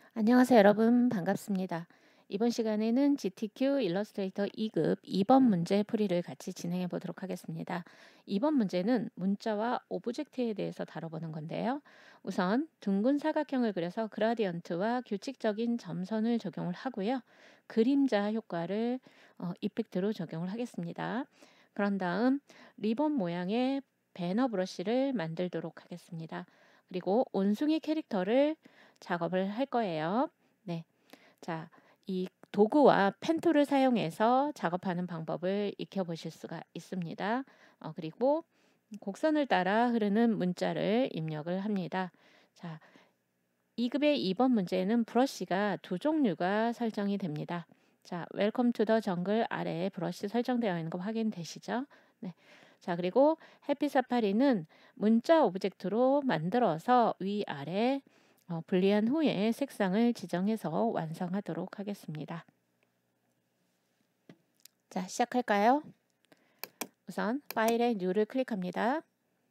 안녕하세요 여러분 반갑습니다. 이번 시간에는 GTQ 일러스트레이터 2급 2번 문제 풀이를 같이 진행해 보도록 하겠습니다. 2번 문제는 문자와 오브젝트에 대해서 다뤄보는 건데요. 우선 둥근 사각형을 그려서 그라디언트와 규칙적인 점선을 적용을 하고요. 그림자 효과를 이펙트로 적용을 하겠습니다. 그런 다음 리본 모양의 배너 브러쉬를 만들도록 하겠습니다. 그리고 원숭이 캐릭터를 작업을 할 거예요. 네. 자, 이 도구와 펜 툴을 사용해서 작업하는 방법을 익혀보실 수가 있습니다. 그리고 곡선을 따라 흐르는 문자를 입력을 합니다. 자, 2급의 2번 문제에는 브러쉬가 두 종류가 설정이 됩니다. 자, 웰컴 투 더 정글 아래에 브러쉬 설정되어 있는 거 확인되시죠? 네. 자, 그리고 해피 사파리는 문자 오브젝트로 만들어서 위아래 분리한 후에 색상을 지정해서 완성하도록 하겠습니다. 자, 시작할까요? 우선 파일에 뉴를 클릭합니다.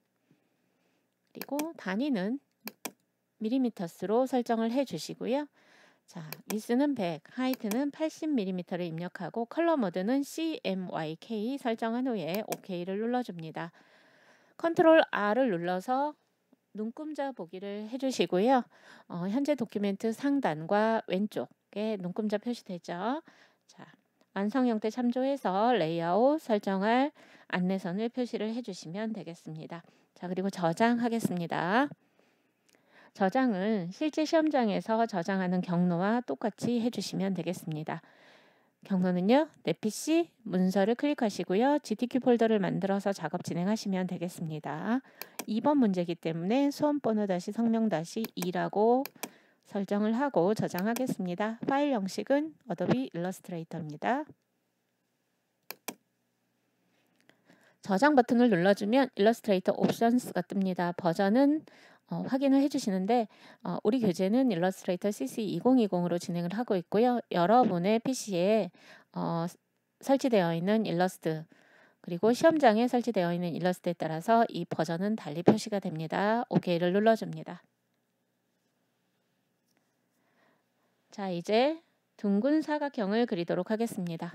그리고 단위는 밀리미터스로 설정을 해 주시고요. 자, 위스는 100, 하이트는 80mm를 입력하고 컬러 모드는 CMYK 설정한 후에 OK를 눌러줍니다. 컨트롤 R을 눌러서 눈금자 보기를 해주시고요. 현재 도큐멘트 상단과 왼쪽에 눈금자 표시되죠. 자, 완성 형태 참조해서 레이아웃 설정할 안내선을 표시를 해주시면 되겠습니다. 자, 그리고 저장하겠습니다. 저장은 실제 시험장에서 저장하는 경로와 똑같이 해주시면 되겠습니다. 경로는요, 내 PC 문서를 클릭하시고요. GTQ 폴더를 만들어서 작업 진행하시면 되겠습니다. 2번 문제이기 때문에 수험번호 성명 2라고 설정을 하고 저장하겠습니다. 파일 형식은 어도비 일러스트레이터입니다. 저장 버튼을 눌러주면 일러스트레이터 옵션스가 뜹니다. 버전은 확인을 해주시는데 우리 교재는 일러스트레이터 CC 2020으로 진행을 하고 있고요. 여러분의 PC에 설치되어 있는 일러스트 그리고 시험장에 설치되어 있는 일러스트에 따라서 이 버전은 달리 표시가 됩니다. OK를 눌러줍니다. 자, 이제 둥근 사각형을 그리도록 하겠습니다.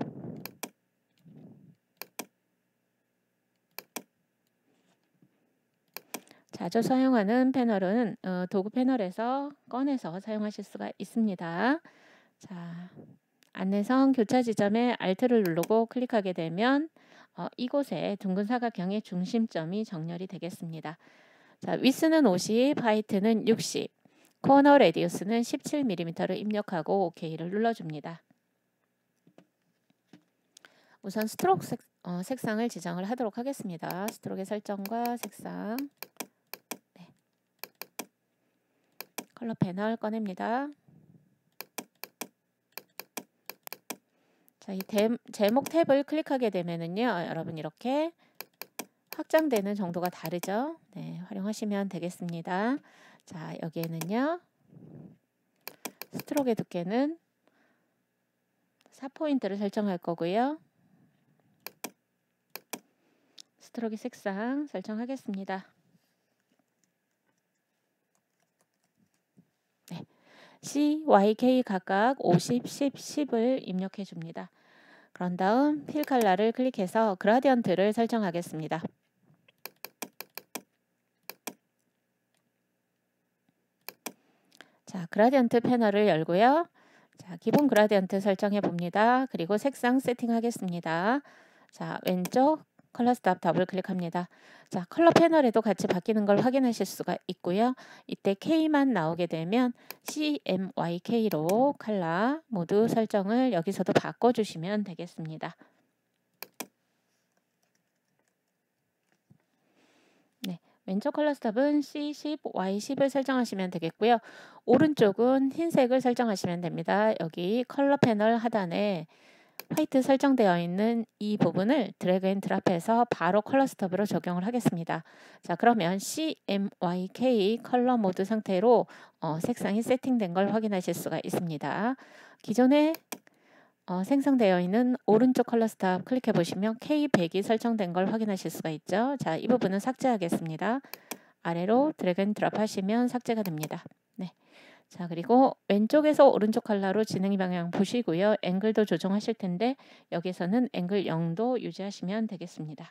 자주 사용하는 패널은 도구 패널에서 꺼내서 사용하실 수가 있습니다. 자, 안내선 교차 지점에 Alt를 누르고 클릭하게 되면 이곳에 둥근 사각형의 중심점이 정렬이 되겠습니다. 자, 위스는 50, 하이트는 60, 코너 레디우스는 17mm를 입력하고 OK를 눌러줍니다. 우선 스트로크 색상을 지정을 하도록 하겠습니다. 스트로크의 설정과 색상. 네. 컬러 패널 꺼냅니다. 자, 이 제목 탭을 클릭하게 되면은요, 여러분 이렇게 확장되는 정도가 다르죠? 네, 활용하시면 되겠습니다. 자, 여기에는요, 스트로크의 두께는 4포인트를 설정할 거고요. 스트로크 색상 설정하겠습니다. 네, C, Y, K 각각 50, 10, 10을 입력해 줍니다. 그런 다음 필 컬러를 클릭해서 그라디언트를 설정하겠습니다. 자, 그라디언트 패널을 열고요. 자, 기본 그라디언트 설정해 봅니다. 그리고 색상 세팅하겠습니다. 자, 왼쪽 컬러 스탑 더블 클릭합니다. 자, 컬러 패널에도 같이 바뀌는 걸 확인하실 수가 있고요. 이때 K만 나오게 되면 CMYK로 컬러 모두 설정을 여기서도 바꿔주시면 되겠습니다. 네, 왼쪽 컬러 스탑은 C10, Y10을 설정하시면 되겠고요. 오른쪽은 흰색을 설정하시면 됩니다. 여기 컬러 패널 하단에 화이트 설정되어 있는 이 부분을 드래그 앤 드랍해서 바로 컬러 스톱으로 적용을 하겠습니다. 자, 그러면 CMYK 컬러 모드 상태로 색상이 세팅된 걸 확인하실 수가 있습니다. 기존에 생성되어 있는 오른쪽 컬러 스탑 클릭해 보시면 K100이 설정된 걸 확인하실 수가 있죠. 자, 이 부분은 삭제하겠습니다. 아래로 드래그 앤 드랍 하시면 삭제가 됩니다. 네. 자, 그리고 왼쪽에서 오른쪽 컬러로 진행 방향 보시고요. 앵글도 조정하실 텐데 여기서는 앵글 0도 유지하시면 되겠습니다.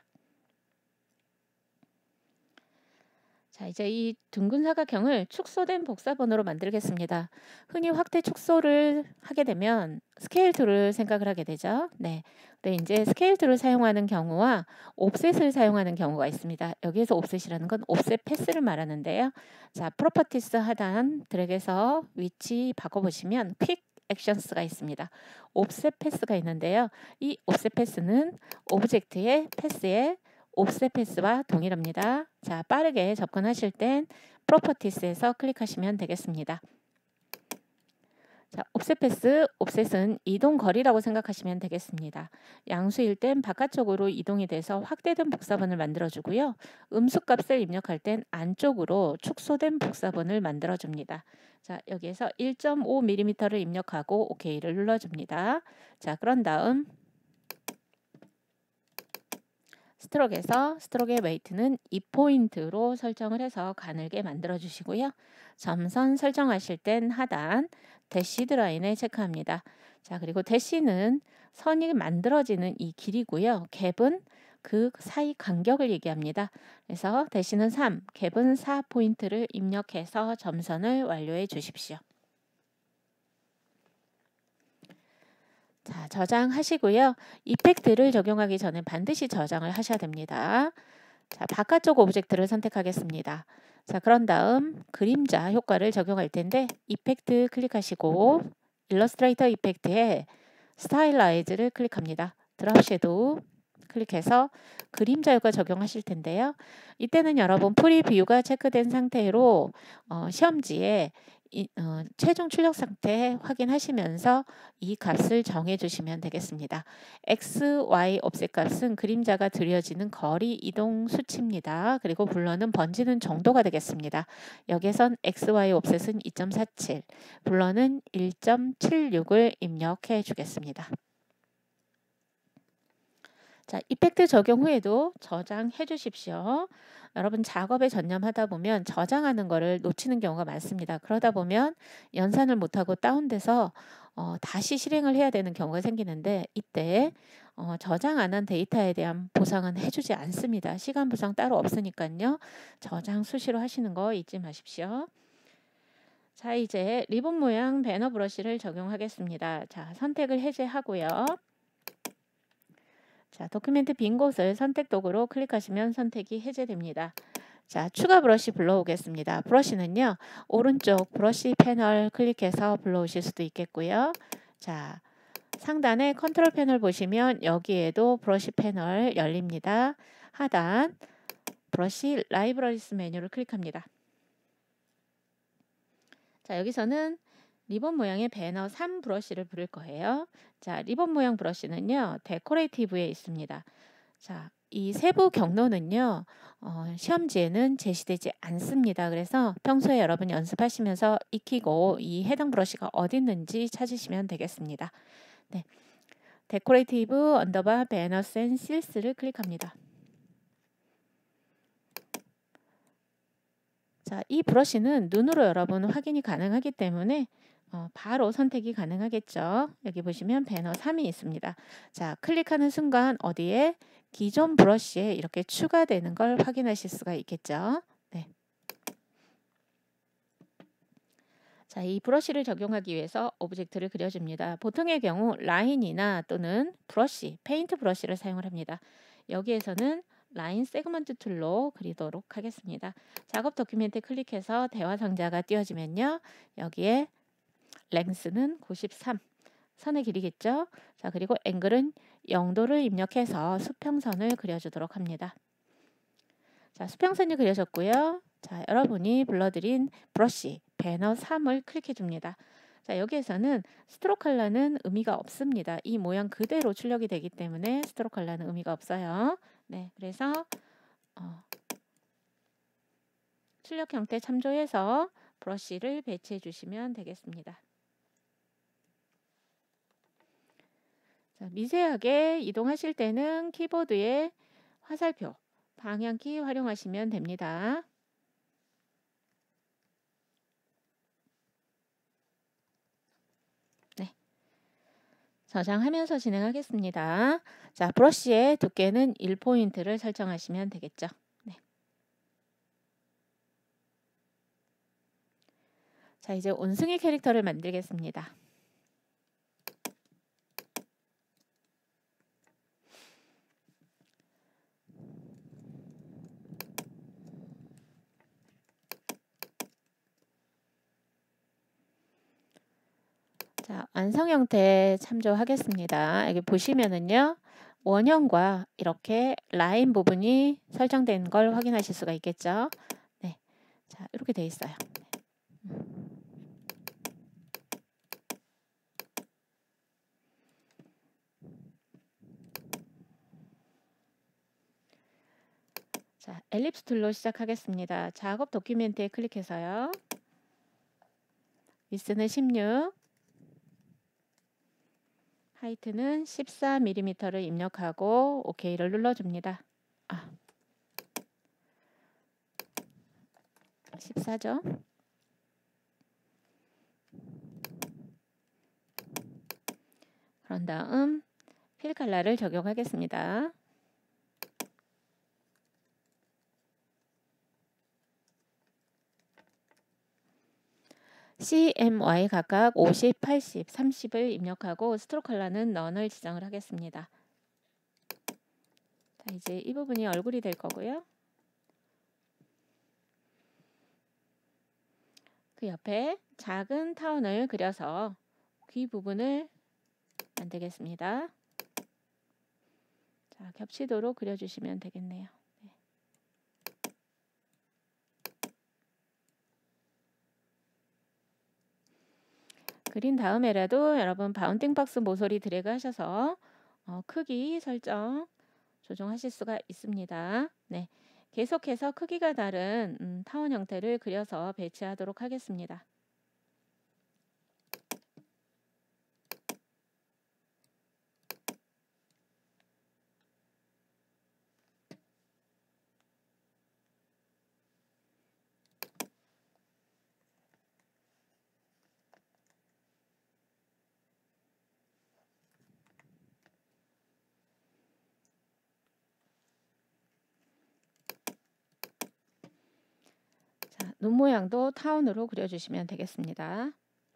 자, 이제 이 둥근 사각형을 축소된 복사본으로 만들겠습니다. 흔히 확대 축소를 하게 되면 스케일 툴을 생각을 하게 되죠. 네. 근데 이제 스케일 툴을 사용하는 경우와 옵셋을 사용하는 경우가 있습니다. 여기에서 옵셋이라는 건 옵셋 패스를 말하는데요. 자, 프로퍼티스 하단 드래그해서 위치 바꿔보시면 퀵 액션스가 있습니다. 옵셋 패스가 있는데요. 이 옵셋 패스는 오브젝트의 패스에 옵셋 패스와 동일합니다. 자, 빠르게 접근하실 땐 프로퍼티스에서 클릭하시면 되겠습니다. 자, 옵셋 패스, 옵셋은 이동 거리라고 생각하시면 되겠습니다. 양수일 땐 바깥쪽으로 이동이 돼서 확대된 복사본을 만들어주고요. 음수값을 입력할 땐 안쪽으로 축소된 복사본을 만들어줍니다. 자, 여기에서 1.5mm를 입력하고 OK를 눌러줍니다. 자, 그런 다음 스트로크에서 스트로크의 웨이트는 2포인트로 설정을 해서 가늘게 만들어 주시고요. 점선 설정하실 땐 하단 대시드 라인에 체크합니다. 자, 그리고 대시는 선이 만들어지는 이 길이고요. 갭은 그 사이 간격을 얘기합니다. 그래서 대시는 3, 갭은 4포인트를 입력해서 점선을 완료해 주십시오. 자, 저장하시고요. 이펙트를 적용하기 전에 반드시 저장을 하셔야 됩니다. 자, 바깥쪽 오브젝트를 선택하겠습니다. 자, 그런 다음 그림자 효과를 적용할 텐데 이펙트 클릭하시고 일러스트레이터 이펙트에 스타일라이즈를 클릭합니다. 드랍 섀도우 클릭해서 그림자 효과 적용하실 텐데요. 이때는 여러분 프리뷰가 체크된 상태로 시험지에 최종 출력 상태 확인하시면서 이 값을 정해 주시면 되겠습니다. X, Y 옵셋 값은 그림자가 들여지는 거리 이동 수치입니다. 그리고 블러는 번지는 정도가 되겠습니다. 여기선 X, Y 옵셋은 2.47, 블러는 1.76을 입력해 주겠습니다. 자, 이펙트 적용 후에도 저장해 주십시오. 여러분 작업에 전념하다 보면 저장하는 거를 놓치는 경우가 많습니다. 그러다 보면 연산을 못하고 다운돼서 다시 실행을 해야 되는 경우가 생기는데 이때 저장 안 한 데이터에 대한 보상은 해주지 않습니다. 시간 보상 따로 없으니까요. 저장 수시로 하시는 거 잊지 마십시오. 자, 이제 리본 모양 배너 브러쉬를 적용하겠습니다. 자, 선택을 해제하고요. 자, 도큐멘트 빈 곳을 선택 도구로 클릭하시면 선택이 해제됩니다. 자, 추가 브러쉬 불러오겠습니다. 브러쉬는요, 오른쪽 브러쉬 패널 클릭해서 불러오실 수도 있겠고요. 자, 상단에 컨트롤 패널 보시면 여기에도 브러쉬 패널 열립니다. 하단 브러쉬 라이브러리스 메뉴를 클릭합니다. 자, 여기서는 리본 모양의 배너 3 브러쉬를 부를 거예요. 자, 리본 모양 브러쉬는요, 데코레이티브에 있습니다. 자, 이 세부 경로는요, 시험지에는 제시되지 않습니다. 그래서 평소에 여러분 연습하시면서 익히고 이 해당 브러쉬가 어디 있는지 찾으시면 되겠습니다. 네, 데코레이티브 언더바 배너스 앤 실스를 클릭합니다. 자, 이 브러쉬는 눈으로 여러분 확인이 가능하기 때문에 바로 선택이 가능하겠죠. 여기 보시면 배너 3이 있습니다. 자, 클릭하는 순간 어디에 기존 브러쉬에 이렇게 추가되는 걸 확인하실 수가 있겠죠. 네. 자, 이 브러쉬를 적용하기 위해서 오브젝트를 그려줍니다. 보통의 경우 라인이나 또는 브러쉬, 페인트 브러쉬를 사용을 합니다. 여기에서는 라인 세그먼트 툴로 그리도록 하겠습니다. 작업 도큐멘트 클릭해서 대화 상자가 띄워지면요. 여기에 랭스는 93, 선의 길이겠죠. 자, 그리고 앵글은 0도를 입력해서 수평선을 그려주도록 합니다. 자, 수평선이 그려졌고요. 자, 여러분이 불러드린 브러쉬 배너 3을 클릭해 줍니다. 자, 여기에서는 스트로크 컬러는 의미가 없습니다. 이 모양 그대로 출력이 되기 때문에 스트로크 컬러는 의미가 없어요. 네, 그래서 출력 형태 참조해서 브러쉬를 배치해 주시면 되겠습니다. 자, 미세하게 이동하실 때는 키보드에 화살표, 방향키 활용하시면 됩니다. 저장하면서 진행하겠습니다. 자, 브러쉬의 두께는 1포인트를 설정하시면 되겠죠. 네. 자, 이제 원숭이 캐릭터를 만들겠습니다. 자, 완성 형태 참조하겠습니다. 여기 보시면은요, 원형과 이렇게 라인 부분이 설정된 걸 확인하실 수가 있겠죠. 네. 자, 이렇게 돼 있어요. 자, 엘립스 툴로 시작하겠습니다. 작업 도큐멘트에 클릭해서요. 위스는 16, 하이트는 14mm를 입력하고 OK를 눌러줍니다. 14죠. 그런 다음 필 컬러를 적용하겠습니다. CMY 각각 50, 80, 30을 입력하고 스트로크 컬러는 넌을 지정을 하겠습니다. 자, 이제 이 부분이 얼굴이 될 거고요. 그 옆에 작은 타운을 그려서 귀 부분을 만들겠습니다. 자, 겹치도록 그려주시면 되겠네요. 네. 그린 다음에라도 여러분 바운딩 박스 모서리 드래그 하셔서 크기 설정 조정하실 수가 있습니다. 네, 계속해서 크기가 다른 타운 형태를 그려서 배치하도록 하겠습니다. 자, 눈 모양도 타운으로 그려주시면 되겠습니다.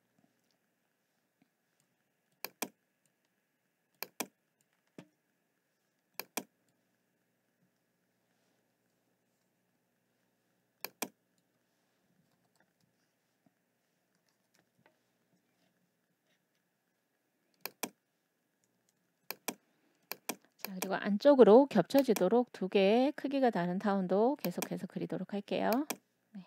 자, 그리고 안쪽으로 겹쳐지도록 두 개의 크기가 다른 타운도 계속해서 그리도록 할게요. 네.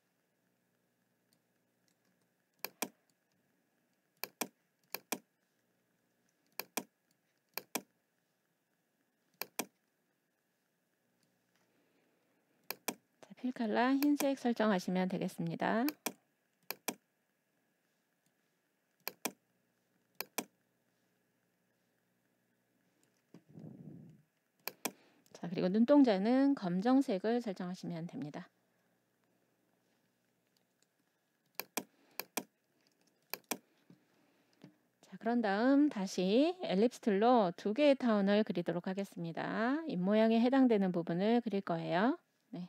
자, 필 컬러 흰색 설정하시면 되겠습니다. 자, 그리고 눈동자는 검정색을 설정하시면 됩니다. 자, 그런 다음 다시 엘립스 툴로 두 개의 타운을 그리도록 하겠습니다. 입모양에 해당되는 부분을 그릴 거예요. 네.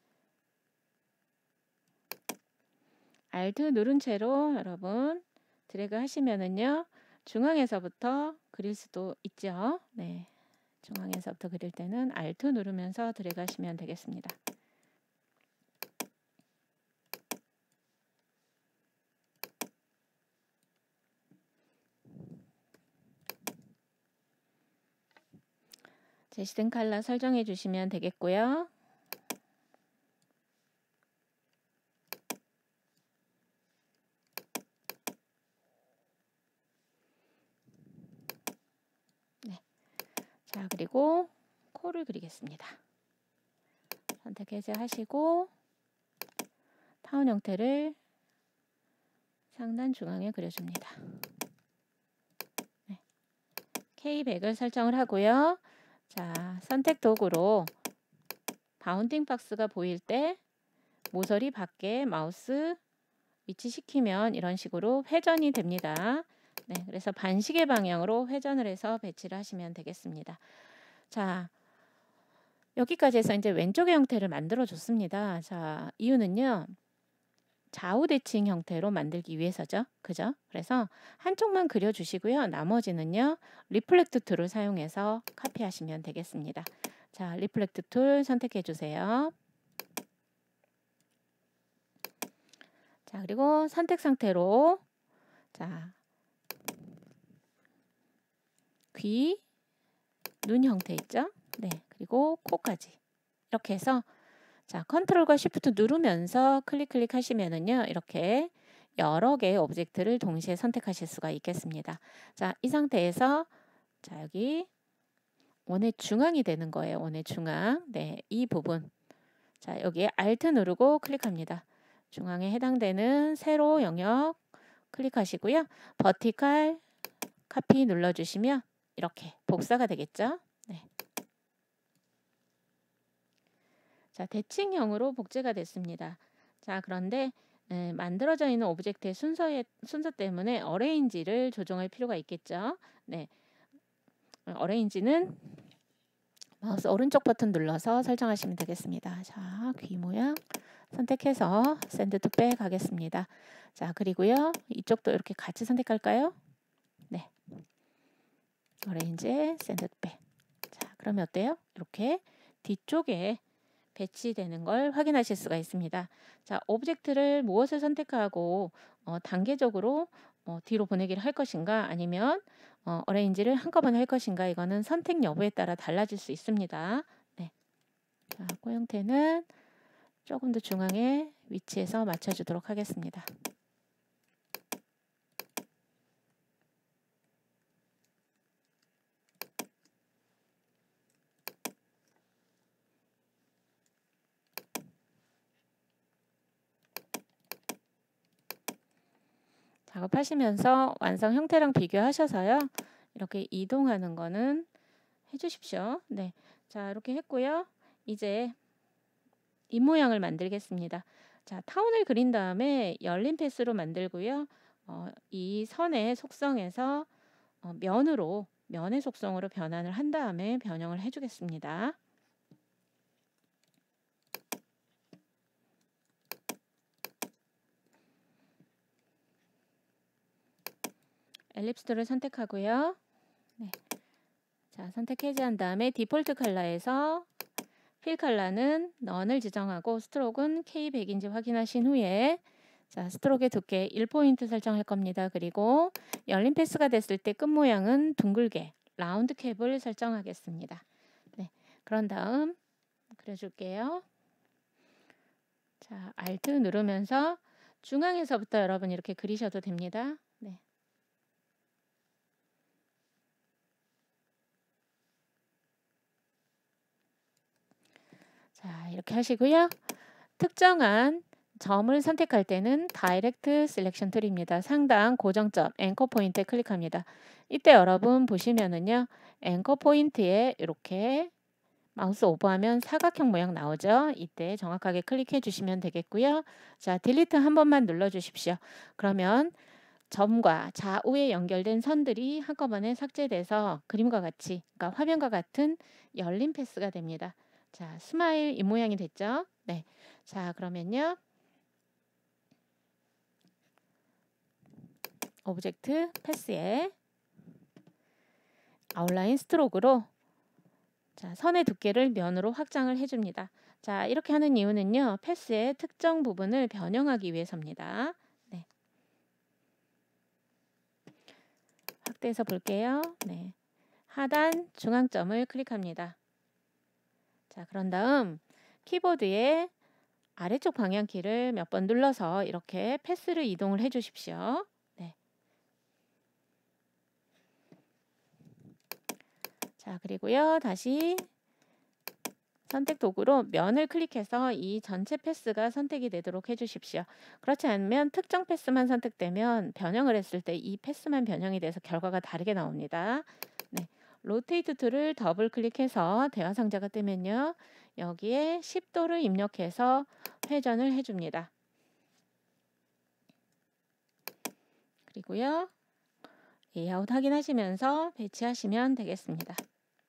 Alt 누른 채로 여러분 드래그 하시면은요, 중앙에서부터 그릴 수도 있죠. 네. 중앙에서부터 그릴 때는 Alt 누르면서 드래그 하시면 되겠습니다. 제시된 컬러 설정해 주시면 되겠고요. 네. 자, 그리고 코를 그리겠습니다. 선택 해제하시고 타운 형태를 상단 중앙에 그려줍니다. 네. K100을 설정을 하고요. 자, 선택 도구로 바운딩 박스가 보일 때 모서리 밖에 마우스 위치시키면 이런 식으로 회전이 됩니다. 네, 그래서 반시계 방향으로 회전을 해서 배치를 하시면 되겠습니다. 자, 여기까지 해서 이제 왼쪽의 형태를 만들어 줬습니다. 자, 이유는요. 좌우 대칭 형태로 만들기 위해서죠. 그죠? 그래서 한쪽만 그려주시고요. 나머지는요. 리플렉트 툴을 사용해서 카피하시면 되겠습니다. 자, 리플렉트 툴 선택해 주세요. 자, 그리고 선택 상태로 자, 귀, 눈 형태 있죠? 네, 그리고 코까지 이렇게 해서 자, 컨트롤과 쉬프트 누르면서 클릭 하시면은요. 이렇게 여러 개의 오브젝트를 동시에 선택하실 수가 있겠습니다. 자, 이 상태에서 자, 여기 원의 중앙이 되는 거예요. 원의 중앙. 네, 이 부분. 자, 여기에 Alt 누르고 클릭합니다. 중앙에 해당되는 세로 영역 클릭하시고요. 버티칼 카피 눌러주시면 이렇게 복사가 되겠죠. 네. 자, 대칭형으로 복제가 됐습니다. 자, 그런데 만들어져 있는 오브젝트의 순서 때문에 어레인지를 조정할 필요가 있겠죠. 네, 어레인지는 마우스 오른쪽 버튼 눌러서 설정하시면 되겠습니다. 자, 귀 모양 선택해서 샌드 투 백 하겠습니다. 자, 그리고요. 이쪽도 이렇게 같이 선택할까요? 네. 어레인지 샌드 투 백. 자, 그러면 어때요? 이렇게 뒤쪽에 배치되는 걸 확인하실 수가 있습니다. 자, 오브젝트를 무엇을 선택하고 단계적으로 뒤로 보내기를 할 것인가 아니면 어레인지를 한꺼번에 할 것인가 이거는 선택 여부에 따라 달라질 수 있습니다. 네. 자, 코 형태는 조금 더 중앙에 위치해서 맞춰주도록 하겠습니다. 작업하시면서 완성 형태랑 비교하셔서요. 이렇게 이동하는 거는 해주십시오. 네, 자 이렇게 했고요. 이제 이 모양을 만들겠습니다. 자, 타운을 그린 다음에 열린 패스로 만들고요. 이 선의 속성에서 면의 속성으로 변환을 한 다음에 변형을 해주겠습니다. 엘립스 툴을 선택하고요. 네. 자, 선택 해제한 다음에 디폴트 컬러에서 필 컬러는 넌을 지정하고 스트로크는 K100인지 확인하신 후에 자, 스트로크의 두께 1포인트 설정할 겁니다. 그리고 열린 패스가 됐을 때 끝 모양은 둥글게 라운드 캡을 설정하겠습니다. 네, 그런 다음 그려줄게요. 자, Alt 누르면서 중앙에서부터 여러분 이렇게 그리셔도 됩니다. 네. 자, 이렇게 하시고요. 특정한 점을 선택할 때는 다이렉트 셀렉션 툴입니다. 상단 고정점 앵커 포인트에 클릭합니다. 이때 여러분 보시면은요. 앵커 포인트에 이렇게 마우스 오버하면 사각형 모양 나오죠. 이때 정확하게 클릭해 주시면 되겠고요. 자, 딜리트 한 번만 눌러 주십시오. 그러면 점과 좌우에 연결된 선들이 한꺼번에 삭제돼서 그림과 같이, 그러니까 화면과 같은 열린 패스가 됩니다. 자, 스마일 이 모양이 됐죠? 네. 자, 그러면요. 오브젝트 패스에 아웃라인 스트로크로 자, 선의 두께를 면으로 확장을 해줍니다. 자, 이렇게 하는 이유는요. 패스의 특정 부분을 변형하기 위해서입니다. 네. 확대해서 볼게요. 네. 하단 중앙점을 클릭합니다. 자, 그런 다음 키보드에 아래쪽 방향키를 몇 번 눌러서 이렇게 패스를 이동을 해 주십시오. 네. 자, 그리고요. 다시 선택 도구로 면을 클릭해서 이 전체 패스가 선택이 되도록 해주십시오. 그렇지 않으면 특정 패스만 선택되면 변형을 했을 때 이 패스만 변형이 돼서 결과가 다르게 나옵니다. 네. 로테이트 툴을 더블 클릭해서 대화 상자가 뜨면요. 여기에 10도를 입력해서 회전을 해줍니다. 그리고요. 레이아웃 확인하시면서 배치하시면 되겠습니다.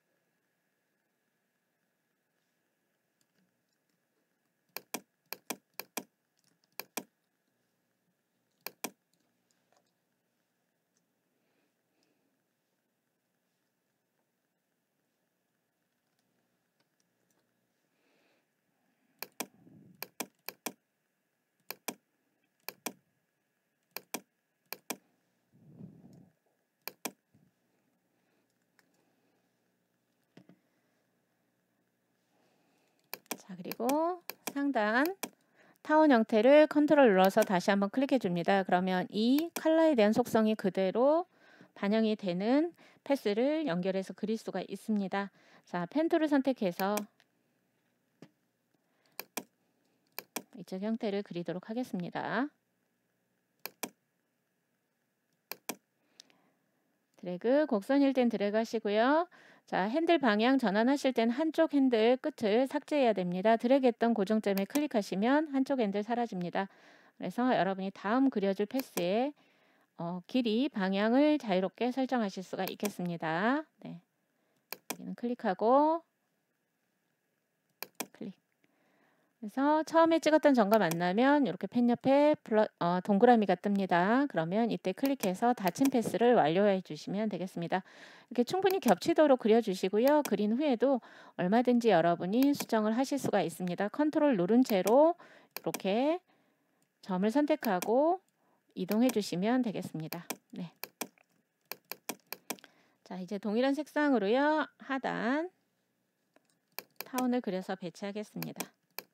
자, 그리고 상단 타원 형태를 컨트롤 눌러서 다시 한번 클릭해 줍니다. 그러면 이 컬러에 대한 속성이 그대로 반영이 되는 패스를 연결해서 그릴 수가 있습니다. 자, 펜툴을 선택해서 이쪽 형태를 그리도록 하겠습니다. 드래그, 곡선일 땐 드래그 하시고요. 자, 핸들 방향 전환하실 땐 한쪽 핸들 끝을 삭제해야 됩니다. 드래그했던 고정점에 클릭하시면 한쪽 핸들 사라집니다. 그래서 여러분이 다음 그려줄 패스의 길이, 방향을 자유롭게 설정하실 수가 있겠습니다. 네. 여기는 클릭하고 클릭. 그래서 처음에 찍었던 점과 만나면 이렇게 펜 옆에 동그라미가 뜹니다. 그러면 이때 클릭해서 닫힌 패스를 완료해 주시면 되겠습니다. 이렇게 충분히 겹치도록 그려주시고요. 그린 후에도 얼마든지 여러분이 수정을 하실 수가 있습니다. 컨트롤 누른 채로 이렇게 점을 선택하고 이동해 주시면 되겠습니다. 네. 자, 이제 동일한 색상으로요. 하단 타원을 그려서 배치하겠습니다.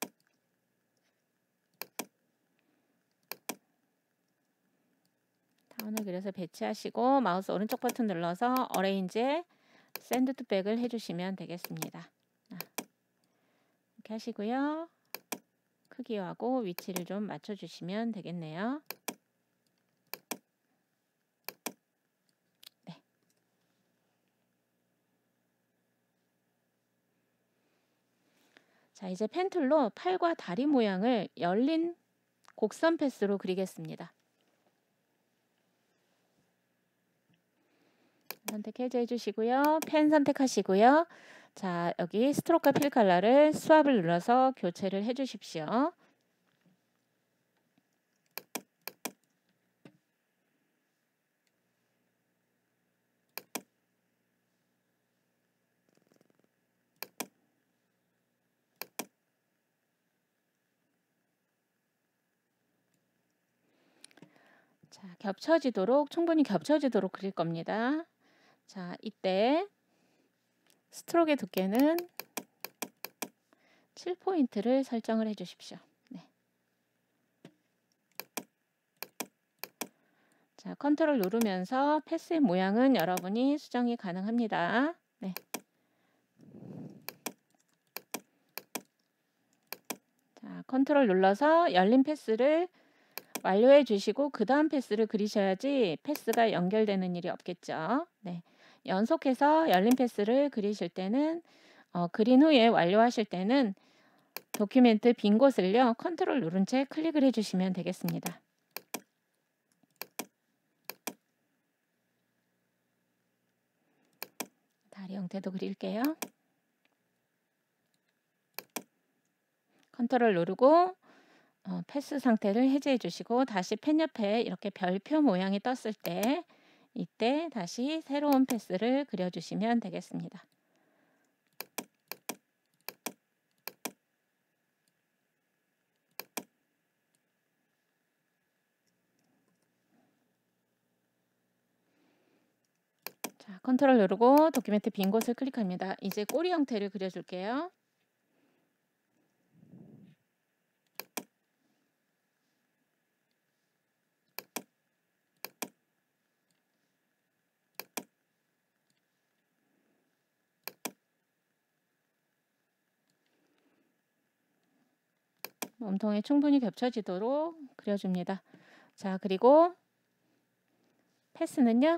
타원을 그려서 배치하시고 마우스 오른쪽 버튼 눌러서 어레인지에 샌드 투 백을 해주시면 되겠습니다. 이렇게 하시고요. 크기하고 위치를 좀 맞춰주시면 되겠네요. 네. 자, 이제 펜툴로 팔과 다리 모양을 열린 곡선 패스로 그리겠습니다. 선택 해제해 주시고요. 펜 선택하시고요. 자, 여기 스트로크와 필 컬러를 스왑을 눌러서 교체를 해 주십시오. 자, 충분히 겹쳐지도록 그릴 겁니다. 자, 이때 스트로크의 두께는 7포인트를 설정을 해 주십시오. 네. 자, 컨트롤 누르면서 패스의 모양은 여러분이 수정이 가능합니다. 네. 자, 컨트롤 눌러서 열린 패스를 완료해 주시고 그 다음 패스를 그리셔야지 패스가 연결되는 일이 없겠죠. 네. 연속해서 열린 패스를 그리실 때는 그린 후에 완료하실 때는 도큐멘트 빈 곳을요. 컨트롤 누른 채 클릭을 해주시면 되겠습니다. 다리 형태도 그릴게요. 컨트롤 누르고 패스 상태를 해제해 주시고 다시 펜 옆에 이렇게 별표 모양이 떴을 때 이때 다시 새로운 패스를 그려주시면 되겠습니다. 자, 컨트롤 누르고 도큐멘트 빈 곳을 클릭합니다. 이제 꼬리 형태를 그려줄게요. 몸통에 충분히 겹쳐지도록 그려줍니다. 자, 그리고 패스는요.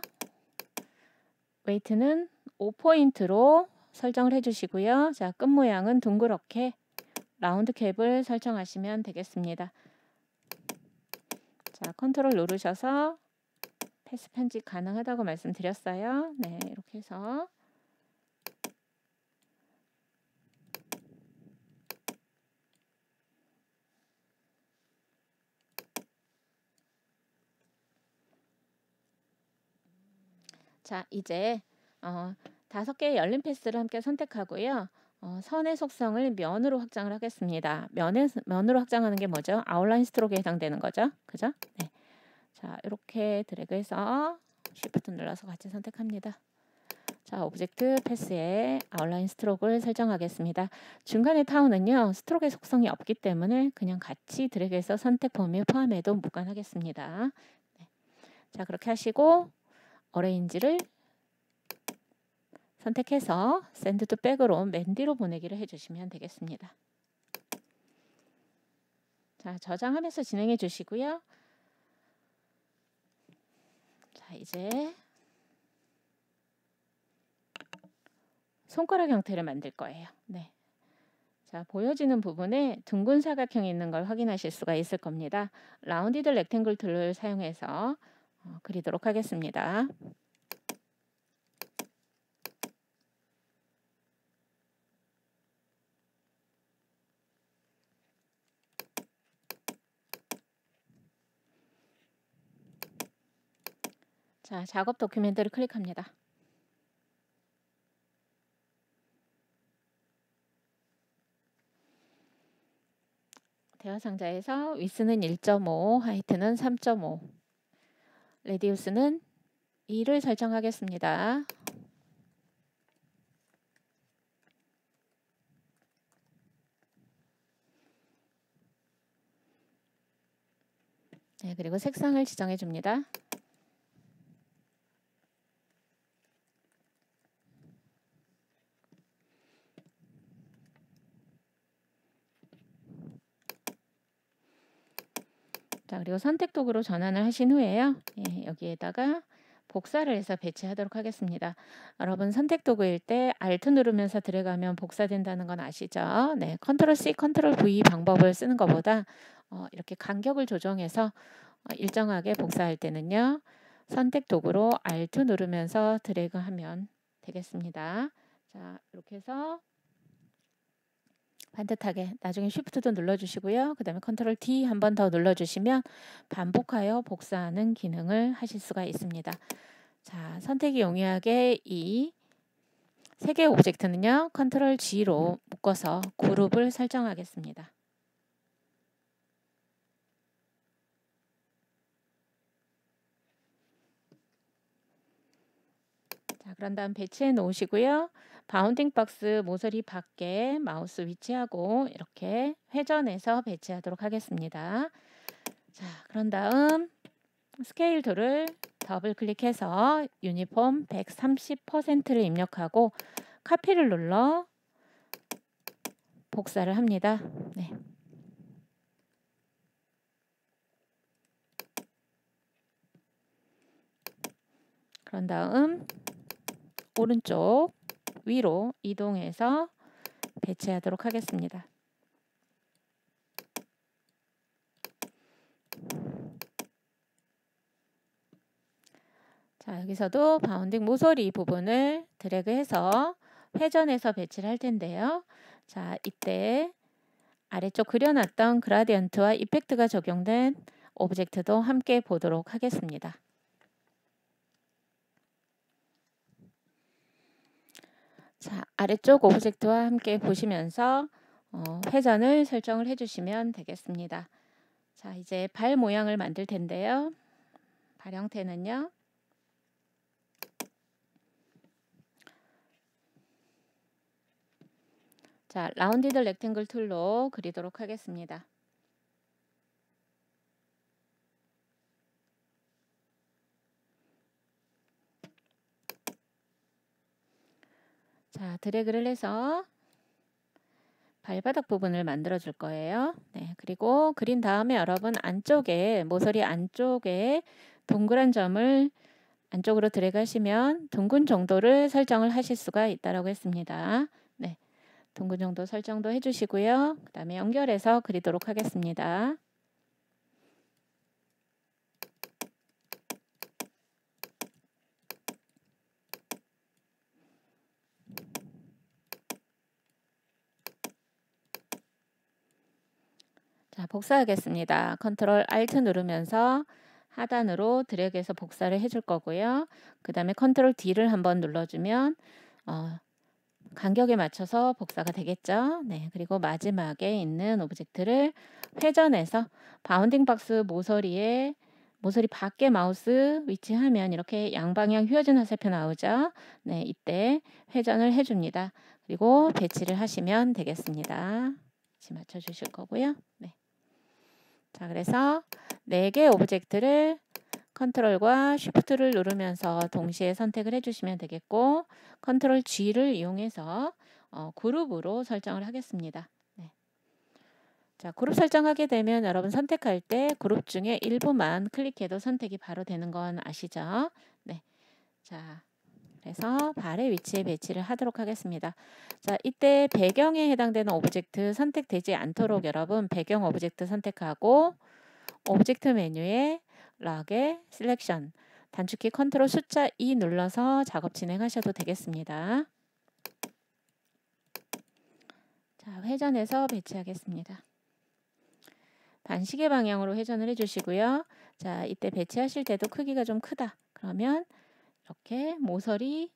웨이트는 5포인트로 설정을 해주시고요. 자, 끝 모양은 둥그렇게 라운드 캡을 설정하시면 되겠습니다. 자, 컨트롤 누르셔서 패스 편집 가능하다고 말씀드렸어요. 네, 이렇게 해서 자, 이제 5개의 열린 패스를 함께 선택하고요. 선의 속성을 면으로 확장을 하겠습니다. 면으로 확장하는 게 뭐죠? 아웃라인 스트로크에 해당되는 거죠. 그죠? 네. 자, 이렇게 드래그해서 Shift 눌러서 같이 선택합니다. 자, 오브젝트 패스에 아웃라인 스트로크를 설정하겠습니다. 중간에 타운은요, 스트로크의 속성이 없기 때문에 그냥 같이 드래그해서 선택 범위에 포함해도 무관하겠습니다. 네. 자, 그렇게 하시고 어레인지를 선택해서 샌드 투 백으로 맨 뒤로 보내기를 해주시면 되겠습니다. 자, 저장하면서 진행해 주시고요. 자, 이제 손가락 형태를 만들 거예요. 네. 자, 보여지는 부분에 둥근 사각형이 있는 걸 확인하실 수가 있을 겁니다. 라운디드 렉탱글 툴을 사용해서 그리도록 하겠습니다. 자, 작업 도큐멘트를 클릭합니다. 대화 상자에서 위스는 1.5, 하이트는 3.5, 레디우스는 2를 설정하겠습니다. 네, 그리고 색상을 지정해 줍니다. 자, 그리고 선택 도구로 전환을 하신 후에요. 예, 여기에다가 복사를 해서 배치하도록 하겠습니다. 여러분 선택 도구일 때 Alt 누르면서 들어가면 복사된다는 건 아시죠? 네, 컨트롤 C, 컨트롤 V 방법을 쓰는 것보다 이렇게 간격을 조정해서 일정하게 복사할 때는요. 선택 도구로 Alt 누르면서 드래그하면 되겠습니다. 자, 이렇게 해서 반듯하게 나중에 Shift도 눌러주시고요. 그 다음에 컨트롤 D 한 번 더 눌러주시면 반복하여 복사하는 기능을 하실 수가 있습니다. 자, 선택이 용이하게 이 세 개의 오브젝트는요. 컨트롤 G로 묶어서 그룹을 설정하겠습니다. 자, 그런 다음 배치해 놓으시고요. 바운딩 박스 모서리 밖에 마우스 위치하고 이렇게 회전해서 배치하도록 하겠습니다. 자, 그런 다음 스케일 툴을 더블 클릭해서 유니폼 130%를 입력하고 카피를 눌러 복사를 합니다. 네. 그런 다음 오른쪽 위로 이동해서 배치하도록 하겠습니다. 자, 여기서도 바운딩 모서리 부분을 드래그해서 회전해서 배치를 할 텐데요. 자, 이때 아래쪽 그려놨던 그라디언트와 이펙트가 적용된 오브젝트도 함께 보도록 하겠습니다. 자, 아래쪽 오브젝트와 함께 보시면서 회전을 설정을 해주시면 되겠습니다. 자, 이제 발 모양을 만들 텐데요. 발 형태는요. 자, 라운디드 렉탱글 툴로 그리도록 하겠습니다. 자, 드래그를 해서 발바닥 부분을 만들어 줄 거예요. 네, 그리고 그린 다음에 여러분 안쪽에 모서리 안쪽에 동그란 점을 안쪽으로 드래그 하시면 둥근 정도를 설정을 하실 수가 있다고 했습니다. 네, 둥근 정도 설정도 해주시고요. 그 다음에 연결해서 그리도록 하겠습니다. 자, 복사하겠습니다. 컨트롤 Alt 누르면서 하단으로 드래그해서 복사를 해줄 거고요. 그 다음에 컨트롤 D를 한번 눌러주면 간격에 맞춰서 복사가 되겠죠. 네, 그리고 마지막에 있는 오브젝트를 회전해서 바운딩 박스 모서리 밖에 마우스 위치하면 이렇게 양방향 휘어진 화살표 나오죠. 네, 이때 회전을 해줍니다. 그리고 배치를 하시면 되겠습니다. 위치 맞춰주실 거고요. 네. 자, 그래서 4개 오브젝트를 컨트롤과 쉬프트를 누르면서 동시에 선택을 해주시면 되겠고, 컨트롤 G를 이용해서 그룹으로 설정을 하겠습니다. 네. 자, 그룹 설정하게 되면 여러분 선택할 때 그룹 중에 일부만 클릭해도 선택이 바로 되는 건 아시죠? 네. 자, 그래서 발의 위치에 배치를 하도록 하겠습니다. 자, 이때 배경에 해당되는 오브젝트 선택되지 않도록 여러분 배경 오브젝트 선택하고 오브젝트 메뉴에 락의 셀렉션 단축키 컨트롤 숫자 2 눌러서 작업 진행하셔도 되겠습니다. 자, 회전해서 배치하겠습니다. 반시계 방향으로 회전을 해주시고요. 자, 이때 배치하실 때도 크기가 좀 크다. 그러면 이렇게 모서리에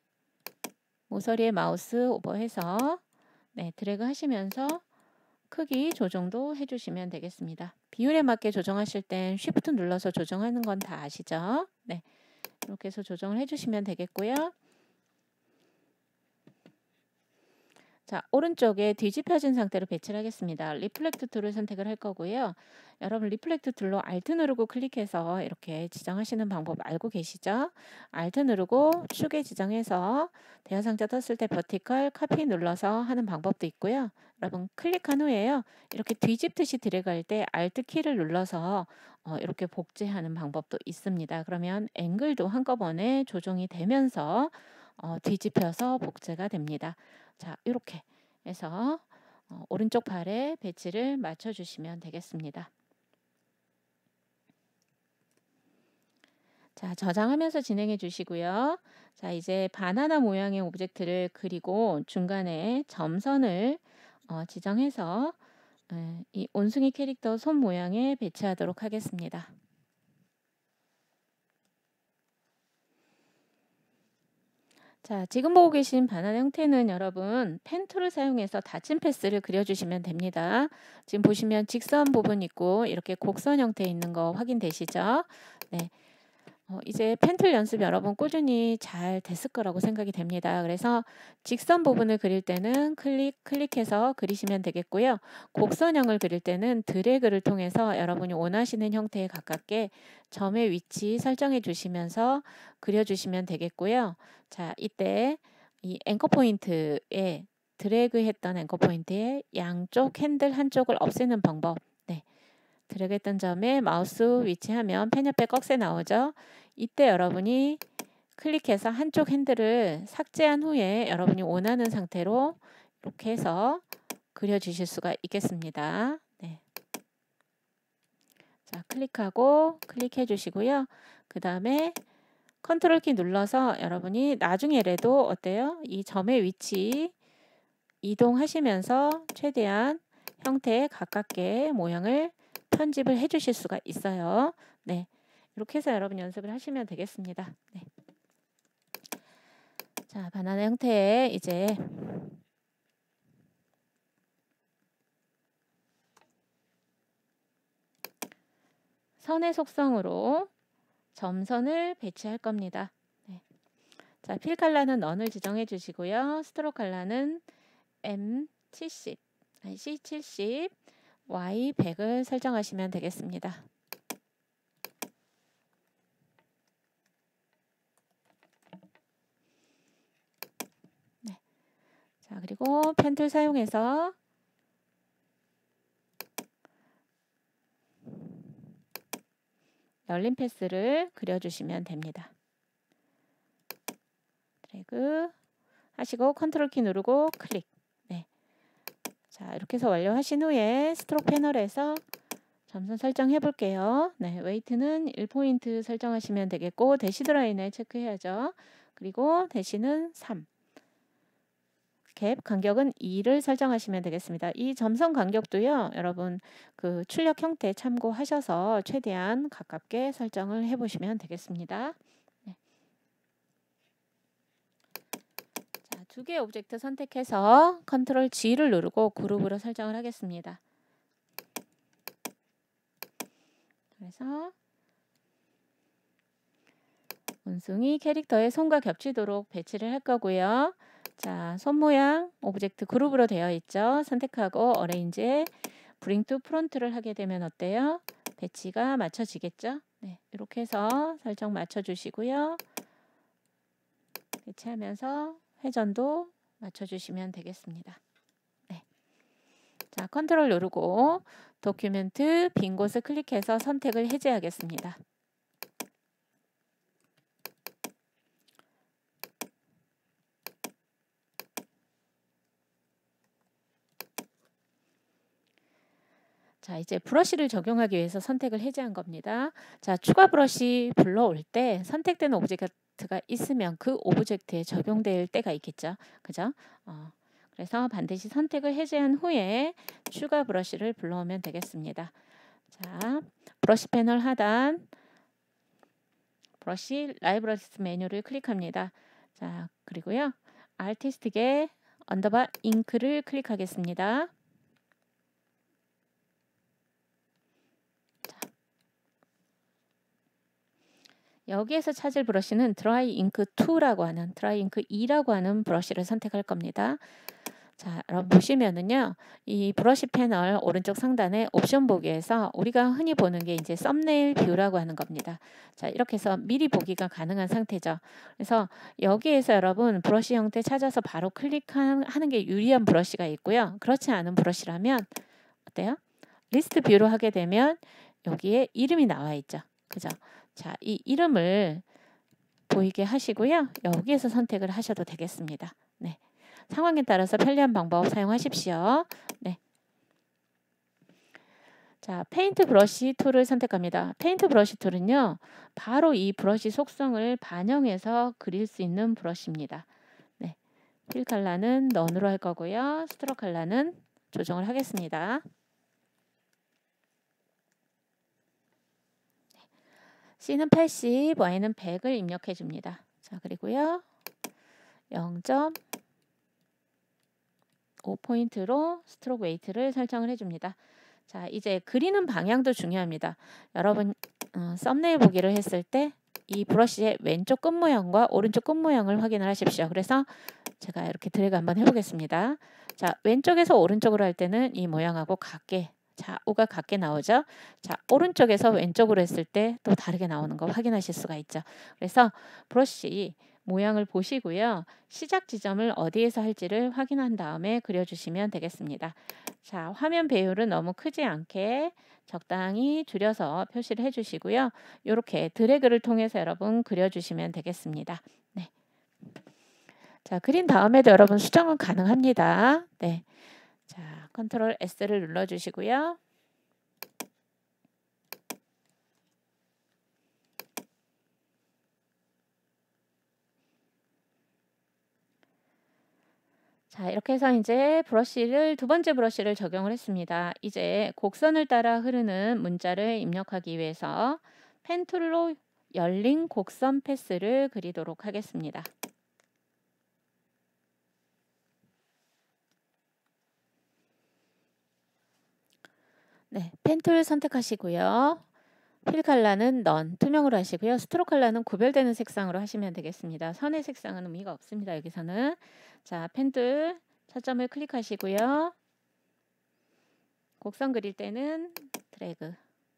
마우스 오버해서 네, 드래그 하시면서 크기 조정도 해주시면 되겠습니다. 비율에 맞게 조정하실 땐 Shift 눌러서 조정하는 건 다 아시죠? 네, 이렇게 해서 조정을 해주시면 되겠고요. 자, 오른쪽에 뒤집혀진 상태로 배치를 하겠습니다. 리플렉트 툴을 선택을 할 거고요. 여러분 리플렉트 툴로 Alt 누르고 클릭해서 이렇게 지정하시는 방법 알고 계시죠? Alt 누르고 축에 지정해서 대화 상자 떴을 때 버티컬 카피 눌러서 하는 방법도 있고요. 여러분 클릭한 후에요. 이렇게 뒤집듯이 드래그할 때 Alt 키를 눌러서 이렇게 복제하는 방법도 있습니다. 그러면 앵글도 한꺼번에 조정이 되면서 뒤집혀서 복제가 됩니다. 자, 이렇게 해서 오른쪽 발에 배치를 맞춰주시면 되겠습니다. 자, 저장하면서 진행해 주시고요. 자, 이제 바나나 모양의 오브젝트를 그리고 중간에 점선을 지정해서 이 온숭이 캐릭터 손 모양에 배치하도록 하겠습니다. 자, 지금 보고 계신 바나나 형태는 여러분 펜 툴을 사용해서 닫힌 패스를 그려주시면 됩니다. 지금 보시면 직선 부분 있고 이렇게 곡선 형태 있는 거 확인되시죠? 네. 이제 펜 툴 연습 여러분 꾸준히 잘 됐을 거라고 생각이 됩니다. 그래서 직선 부분을 그릴 때는 클릭해서 그리시면 되겠고요. 곡선형을 그릴 때는 드래그를 통해서 여러분이 원하시는 형태에 가깝게 점의 위치 설정해 주시면서 그려주시면 되겠고요. 자, 이때 이 앵커 포인트에 드래그 했던 앵커 포인트에 양쪽 핸들 한쪽을 없애는 방법. 네. 드래그 했던 점에 마우스 위치하면 펜 옆에 꺽쇠 나오죠. 이때 여러분이 클릭해서 한쪽 핸들을 삭제한 후에 여러분이 원하는 상태로 이렇게 해서 그려주실 수가 있겠습니다. 네. 자, 클릭하고 클릭해 주시고요. 그 다음에 컨트롤 키 눌러서 여러분이 나중에라도 어때요? 이 점의 위치 이동하시면서 최대한 형태에 가깝게 모양을 편집을 해 주실 수가 있어요. 네. 이렇게 해서 여러분 연습을 하시면 되겠습니다. 네. 자, 바나나 형태의 이제 선의 속성으로 점선을 배치할 겁니다. 네. 자, 필 컬러는 넌을 지정해 주시고요. 스트로크 컬러는 M70, C70, Y100을 설정하시면 되겠습니다. 네. 자, 그리고 펜 툴 사용해서 열린 패스를 그려주시면 됩니다. 드래그 하시고 컨트롤 키 누르고 클릭. 네. 자, 이렇게 해서 완료하신 후에 스트로크 패널에서 점선 설정해 볼게요. 네, 웨이트는 1포인트 설정하시면 되겠고 대시드 라인을 체크해야죠. 그리고 대시는 3. 갭 간격은 2를 설정하시면 되겠습니다. 이 점선 간격도요, 여러분 그 출력 형태 참고하셔서 최대한 가깝게 설정을 해보시면 되겠습니다. 네. 자, 두 개의 오브젝트 선택해서 컨트롤 G를 누르고 그룹으로 설정을 하겠습니다. 그래서 원숭이 캐릭터의 손과 겹치도록 배치를 할 거고요. 자, 손 모양 오브젝트 그룹으로 되어 있죠. 선택하고 어레인지에 브링 투 프론트를 하게 되면 어때요? 배치가 맞춰지겠죠? 네, 이렇게 해서 설정 맞춰주시고요. 배치하면서 회전도 맞춰주시면 되겠습니다. 네. 자, 컨트롤 누르고 도큐멘트 빈 곳을 클릭해서 선택을 해제하겠습니다. 자, 이제 브러쉬를 적용하기 위해서 선택을 해제한 겁니다. 자, 추가 브러쉬 불러올 때 선택된 오브젝트가 있으면 그 오브젝트에 적용될 때가 있겠죠. 그죠? 그래서 반드시 선택을 해제한 후에 추가 브러쉬를 불러오면 되겠습니다. 자, 브러쉬 패널 하단 브러쉬 라이브러리스 메뉴를 클릭합니다. 자, 그리고요. 아티스트계 언더바 잉크를 클릭하겠습니다. 여기에서 찾을 브러쉬는 드라이 잉크 2라고 하는 드라이 잉크 2라고 하는 브러쉬를 선택할 겁니다. 자, 여러분 보시면은요. 이 브러쉬 패널 오른쪽 상단에 옵션 보기에서 우리가 흔히 보는 게 이제 썸네일 뷰라고 하는 겁니다. 자, 이렇게 해서 미리 보기가 가능한 상태죠. 그래서 여기에서 여러분 브러쉬 형태 찾아서 바로 클릭하는 게 유리한 브러쉬가 있고요. 그렇지 않은 브러쉬라면 어때요? 리스트 뷰로 하게 되면 여기에 이름이 나와 있죠. 그죠? 자, 이 이름을 보이게 하시고요. 여기에서 선택을 하셔도 되겠습니다. 네. 상황에 따라서 편리한 방법 사용하십시오. 네. 자, 페인트 브러쉬 툴을 선택합니다. 페인트 브러쉬 툴은요. 바로 이 브러쉬 속성을 반영해서 그릴 수 있는 브러쉬입니다. 네. 필 컬러는 넌으로 할 거고요. 스트로크 컬러는 조정을 하겠습니다. C는 80, Y는 100을 입력해 줍니다. 자, 그리고요. 0.5포인트로 스트로크 웨이트를 설정을 해줍니다. 자, 이제 그리는 방향도 중요합니다. 여러분 썸네일 보기를 했을 때 이 브러쉬의 왼쪽 끝 모양과 오른쪽 끝 모양을 확인을 하십시오. 그래서 제가 이렇게 드래그 한번 해보겠습니다. 자, 왼쪽에서 오른쪽으로 할 때는 이 모양하고 같게 좌우가 같게 나오죠. 자, 오른쪽에서 왼쪽으로 했을 때 또 다르게 나오는 거 확인하실 수가 있죠. 그래서 브러쉬 모양을 보시고요. 시작 지점을 어디에서 할지를 확인한 다음에 그려주시면 되겠습니다. 자, 화면 배율은 너무 크지 않게 적당히 줄여서 표시를 해주시고요. 이렇게 드래그를 통해서 여러분 그려주시면 되겠습니다. 네. 자, 그린 다음에도 여러분 수정은 가능합니다. 네. 자, 컨트롤 S를 눌러주시고요. 자, 이렇게 해서 이제 브러쉬를 두 번째 브러쉬를 적용을 했습니다. 이제 곡선을 따라 흐르는 문자를 입력하기 위해서 펜 툴로 열린 곡선 패스를 그리도록 하겠습니다. 네, 펜 툴 선택하시고요. 필 컬러는 넌, 투명으로 하시고요. 스트로크 컬러는 구별되는 색상으로 하시면 되겠습니다. 선의 색상은 의미가 없습니다. 여기서는. 자, 펜 툴 차점을 클릭하시고요. 곡선 그릴 때는 드래그.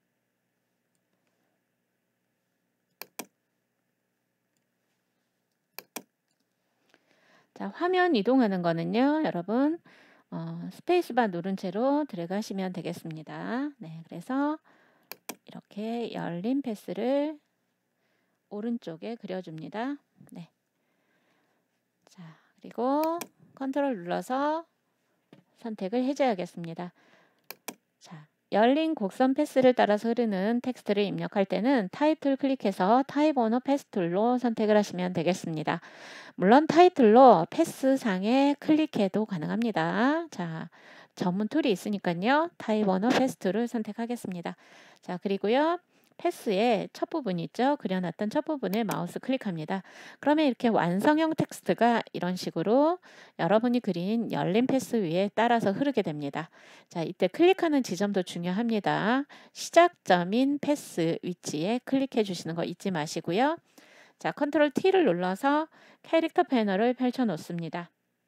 자, 화면 이동하는 거는요. 여러분 스페이스바 누른 채로 드래그 하시면 되겠습니다. 네, 그래서 이렇게 열린 패스를 오른쪽에 그려줍니다. 네. 자, 그리고 컨트롤 눌러서 선택을 해제하겠습니다. 자, 열린 곡선 패스를 따라서 흐르는 텍스트를 입력할 때는 타입 툴 클릭해서 타입 언어 패스 툴로 선택을 하시면 되겠습니다. 물론 타이틀로 패스 상에 클릭해도 가능합니다. 자, 전문 툴이 있으니까요. 타입 언어 패스 툴을 선택하겠습니다. 자, 그리고요. 패스의 첫 부분 있죠? 그려놨던 첫 부분을 마우스 클릭합니다. 그러면 이렇게 완성형 텍스트가 이런 식으로 여러분이 그린 열린 패스 위에 따라서 흐르게 됩니다. 자, 이때 클릭하는 지점도 중요합니다. 시작점인 패스 위치에 클릭해 주시는 거 잊지 마시고요. 자, 컨트롤 T를 눌러서 캐릭터 패널을 펼쳐 놓습니다.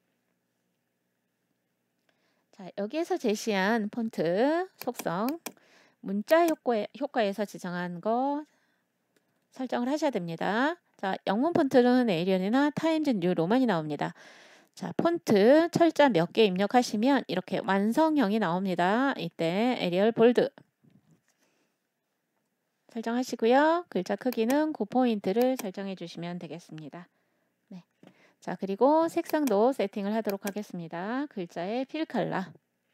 자, 여기에서 제시한 폰트 속성, 문자 효과에서 지정한 거 설정을 하셔야 됩니다. 자, 영문 폰트는 에리얼이나 타임즈 뉴 로만이 나옵니다. 자, 폰트 철자 몇 개 입력하시면 이렇게 완성형이 나옵니다. 이때 에리얼 볼드 설정하시고요. 글자 크기는 9포인트를 설정해 주시면 되겠습니다. 네. 자, 그리고 색상도 세팅을 하도록 하겠습니다. 글자의 필 컬러.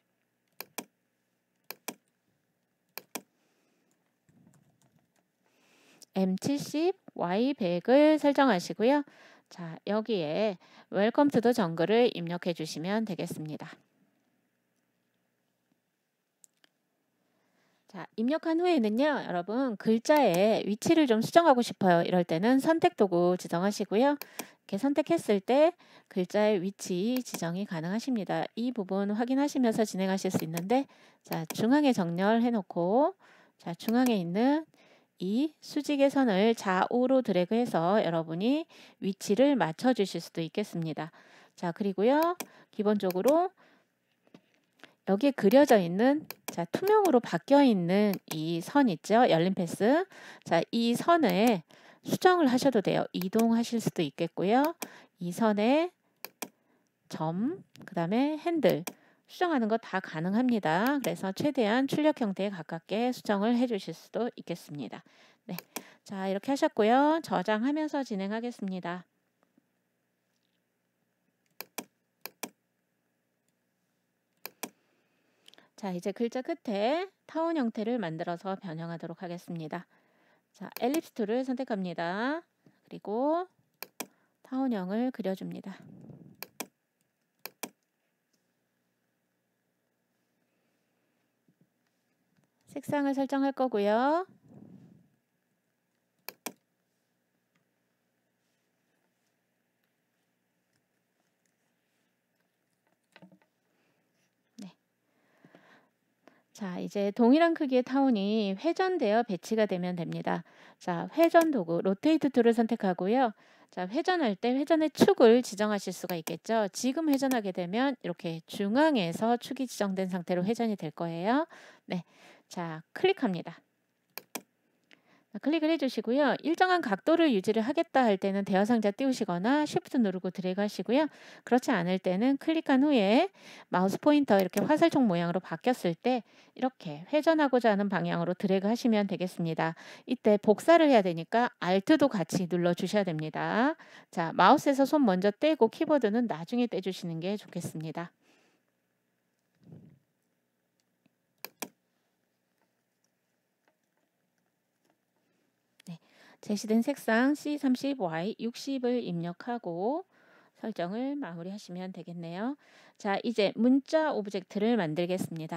M70, Y100을 설정하시고요. 자, 여기에 웰컴 투 더 정글을 입력해 주시면 되겠습니다. 자, 입력한 후에는요, 여러분 글자의 위치를 좀 수정하고 싶어요. 이럴 때는 선택 도구 지정하시고요. 이렇게 선택했을 때 글자의 위치 지정이 가능하십니다. 이 부분 확인하시면서 진행하실 수 있는데, 자, 중앙에 정렬해 놓고, 자, 중앙에 있는 이 수직의 선을 좌우로 드래그해서 여러분이 위치를 맞춰 주실 수도 있겠습니다. 자, 그리고요, 기본적으로 여기에 그려져 있는, 자, 투명으로 바뀌어 있는 이 선 있죠? 열린 패스. 자, 이 선에 수정을 하셔도 돼요. 이동하실 수도 있겠고요. 이 선에 점, 그 다음에 핸들 수정하는 거 다 가능합니다. 그래서 최대한 출력 형태에 가깝게 수정을 해 주실 수도 있겠습니다. 네. 자, 이렇게 하셨고요. 저장하면서 진행하겠습니다. 자, 이제 글자 끝에 타원 형태를 만들어서 변형하도록 하겠습니다. 자, 엘립스 툴을 선택합니다. 그리고 타원형을 그려줍니다. 색상을 설정할 거고요. 네. 자, 이제 동일한 크기의 타원이 회전되어 배치가 되면 됩니다. 자, 회전 도구 로테이트 툴을 선택하고요. 자, 회전할 때 회전의 축을 지정하실 수가 있겠죠. 지금 회전하게 되면 이렇게 중앙에서 축이 지정된 상태로 회전이 될 거예요. 네. 자, 클릭합니다. 클릭을 해주시고요. 일정한 각도를 유지를 하겠다 할 때는 대화 상자 띄우시거나 Shift 누르고 드래그 하시고요. 그렇지 않을 때는 클릭한 후에 마우스 포인터 이렇게 화살촉 모양으로 바뀌었을 때 이렇게 회전하고자 하는 방향으로 드래그 하시면 되겠습니다. 이때 복사를 해야 되니까 Alt도 같이 눌러주셔야 됩니다. 자, 마우스에서 손 먼저 떼고 키보드는 나중에 떼주시는 게 좋겠습니다. 제시된 색상 C30, Y60을 입력하고 설정을 마무리하시면 되겠네요. 자, 이제 문자 오브젝트를 만들겠습니다.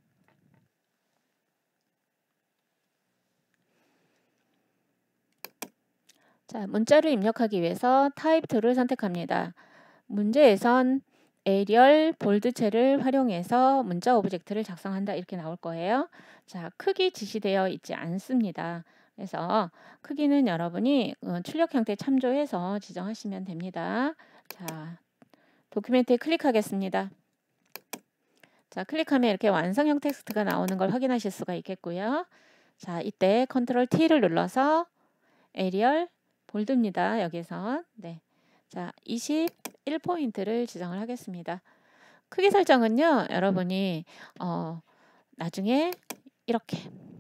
자, 문자를 입력하기 위해서 타입 툴을 선택합니다. 문제에선 에리얼 볼드체를 활용해서 문자 오브젝트를 작성한다 이렇게 나올 거예요. 자, 크기 지시되어 있지 않습니다. 그래서 크기는 여러분이 출력 형태 참조해서 지정하시면 됩니다. 자, 도큐멘트에 클릭하겠습니다. 자, 클릭하면 이렇게 완성형 텍스트가 나오는 걸 확인하실 수가 있겠고요. 자, 이때 컨트롤 T를 눌러서 에리얼 볼드입니다. 여기서 네. 자, 21포인트를 지정을 하겠습니다. 크기 설정은요, 여러분이 나중에 이렇게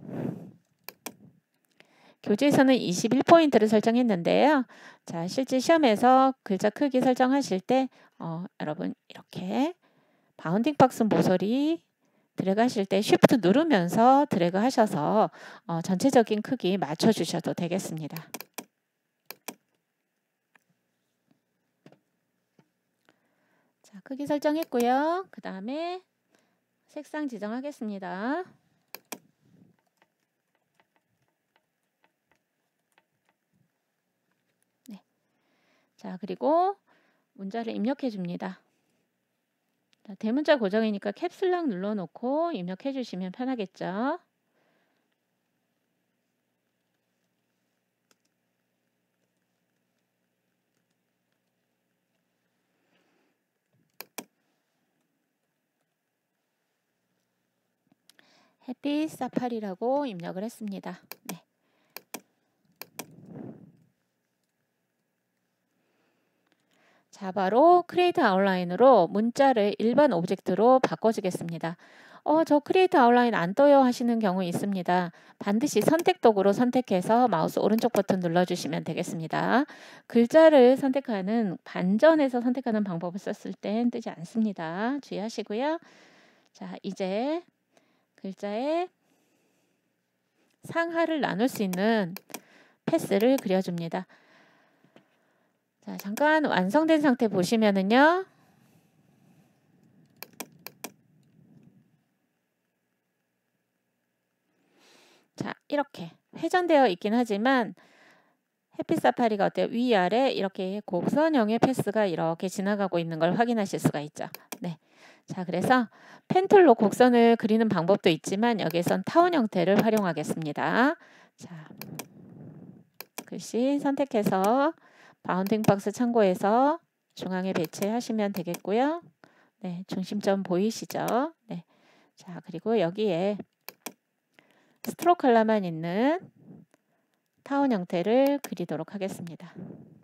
교재에서는 21포인트를 설정했는데요. 자, 실제 시험에서 글자 크기 설정하실 때 여러분 이렇게 바운딩 박스 모서리 드래그 하실 때 Shift 누르면서 드래그 하셔서 전체적인 크기 맞춰주셔도 되겠습니다. 자, 크기 설정했고요. 그 다음에 색상 지정하겠습니다. 네. 자, 그리고 문자를 입력해 줍니다. 자, 대문자 고정이니까 캡슬락 눌러놓고 입력해 주시면 편하겠죠. 햇빛 사파리라고 입력을 했습니다. 네. 자, 바로 크리에이트 아웃라인으로 문자를 일반 오브젝트로 바꿔주겠습니다. 저 크리에이트 아웃라인 안 떠요 하시는 경우 있습니다. 반드시 선택 도구로 선택해서 마우스 오른쪽 버튼 눌러주시면 되겠습니다. 글자를 선택하는 반전에서 선택하는 방법을 썼을 땐 뜨지 않습니다. 주의하시고요. 자, 이제 글자에 상하를 나눌 수 있는 패스를 그려줍니다. 자, 잠깐 완성된 상태 보시면은요. 자, 이렇게 회전되어 있긴 하지만 햇빛 사파리가 어때요? 위아래 이렇게 곡선형의 패스가 이렇게 지나가고 있는 걸 확인하실 수가 있죠. 네. 자, 그래서 펜툴로 곡선을 그리는 방법도 있지만 여기선 타원 형태를 활용하겠습니다. 자, 글씨 선택해서 바운딩 박스 참고해서 중앙에 배치하시면 되겠고요. 네, 중심점 보이시죠? 네. 자, 그리고 여기에 스트로크 컬러만 있는 타원 형태를 그리도록 하겠습니다.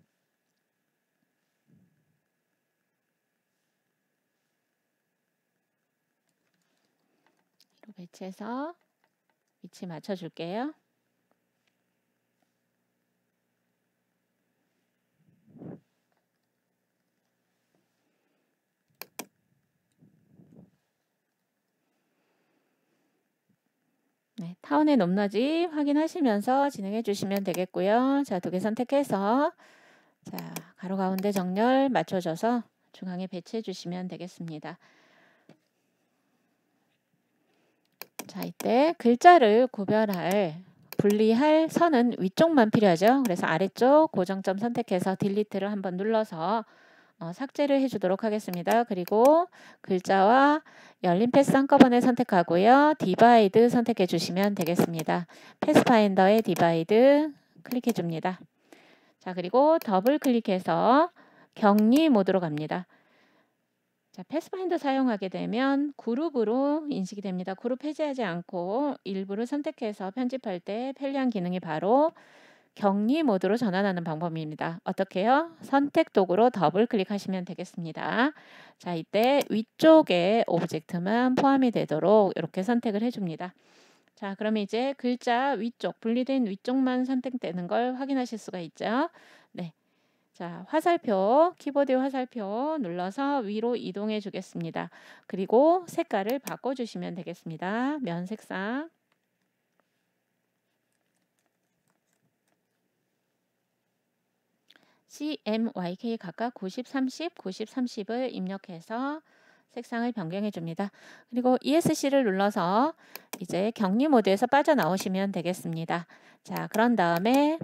배치해서 위치 맞춰줄게요. 네, 타원의 높낮이 확인하시면서 진행해 주시면 되겠고요. 자, 두 개 선택해서 자, 가로 가운데 정렬 맞춰줘서 중앙에 배치해 주시면 되겠습니다. 자, 이때 글자를 구별할 분리할 선은 위쪽만 필요하죠. 그래서 아래쪽 고정점 선택해서 딜리트를 한번 눌러서 삭제를 해주도록 하겠습니다. 그리고 글자와 열린 패스 한꺼번에 선택하고요. 디바이드 선택해 주시면 되겠습니다. 패스파인더의 디바이드 클릭해 줍니다. 자, 그리고 더블 클릭해서 격리 모드로 갑니다. 자, 패스파인더 사용하게 되면 그룹으로 인식이 됩니다. 그룹 해제하지 않고 일부를 선택해서 편집할 때 편리한 기능이 바로 격리 모드로 전환하는 방법입니다. 어떻게요? 선택 도구로 더블 클릭하시면 되겠습니다. 자, 이때 위쪽에 오브젝트만 포함이 되도록 이렇게 선택을 해줍니다. 자, 그러면 이제 글자 위쪽, 분리된 위쪽만 선택되는 걸 확인하실 수가 있죠. 네. 자, 화살표, 키보드 화살표 눌러서 위로 이동해 주겠습니다. 그리고 색깔을 바꿔주시면 되겠습니다. 면 색상. CMYK 각각 90, 30, 90, 30을 입력해서 색상을 변경해 줍니다. 그리고 ESC를 눌러서 이제 격리 모드에서 빠져나오시면 되겠습니다. 자, 그런 다음에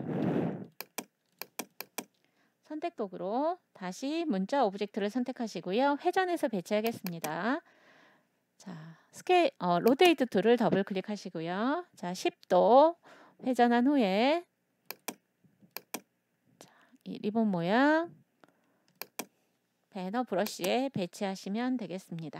선택 도구로 다시 문자 오브젝트를 선택하시고요. 회전해서 배치하겠습니다. 자, 로테이트 툴을 더블 클릭하시고요. 자, 10도 회전한 후에 이 리본 모양 배너 브러쉬에 배치하시면 되겠습니다.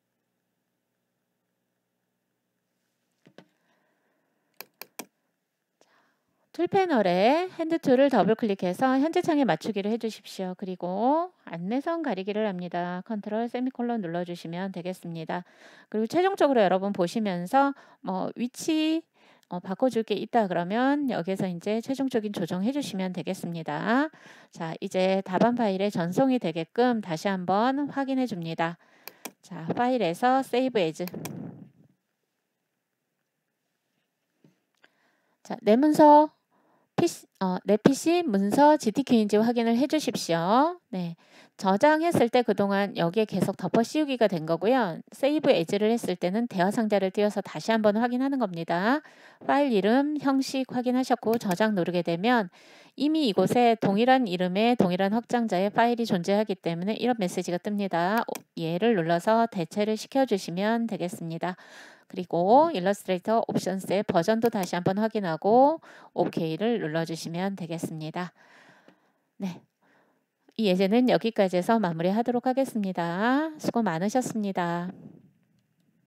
툴 패널에 핸드 툴을 더블 클릭해서 현재 창에 맞추기를 해주십시오. 그리고 안내선 가리기를 합니다. 컨트롤 세미콜론 눌러주시면 되겠습니다. 그리고 최종적으로 여러분 보시면서 위치 바꿔줄 게 있다 그러면 여기서 이제 최종적인 조정해 주시면 되겠습니다. 자, 이제 답안 파일에 전송이 되게끔 다시 한번 확인해 줍니다. 자, 파일에서 세이브 에즈 자, 내 PC 문서 GTQ인지 확인을 해 주십시오. 네. 저장했을 때 그동안 여기에 계속 덮어 씌우기가 된 거고요. 세이브 에즈를 했을 때는 대화 상자를 띄워서 다시 한번 확인하는 겁니다. 파일 이름, 형식 확인하셨고 저장 누르게 되면 이미 이곳에 동일한 이름의 동일한 확장자의 파일이 존재하기 때문에 이런 메시지가 뜹니다. 얘를 눌러서 대체를 시켜주시면 되겠습니다. 그리고 일러스트레이터 옵션스의 버전도 다시 한번 확인하고 OK를 눌러주시면 되겠습니다. 네. 이 예제는 여기까지 해서 마무리하도록 하겠습니다. 수고 많으셨습니다.